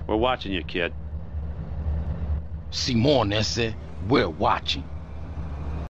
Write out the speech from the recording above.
We're watching you, kid. Simón ese, we're watching.